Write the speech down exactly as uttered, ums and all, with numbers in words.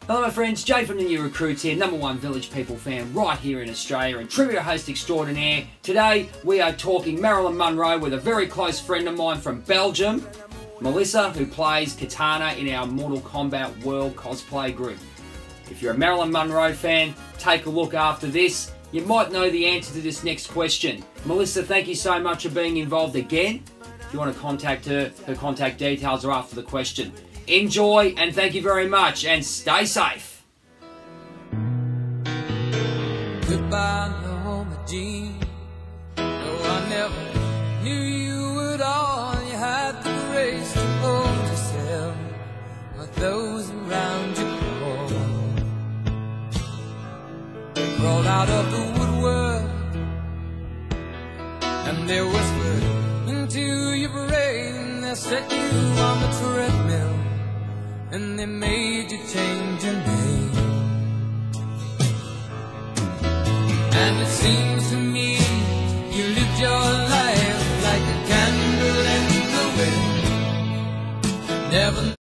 Hello my friends, Jay from the New Recruits here, number one Village People fan right here in Australia and trivia host extraordinaire. Today we are talking Marilyn Monroe with a very close friend of mine from Belgium, Melissa, who plays Katana in our Mortal Kombat World cosplay group. If you're a Marilyn Monroe fan, take a look after this. You might know the answer to this next question. Melissa, thank you so much for being involved again. If you want to contact her, her contact details are after the question. Enjoy and thank you very much and stay safe. Goodbye, Norma Jean. No, I never knew you at all. You had the grace to hold yourself while those around you crawled. Crawled out of the woodwork and they whispered into your brain. They set you on the treadmill and they made you change your name. And it seems to me you lived your life like a candle in the wind. Never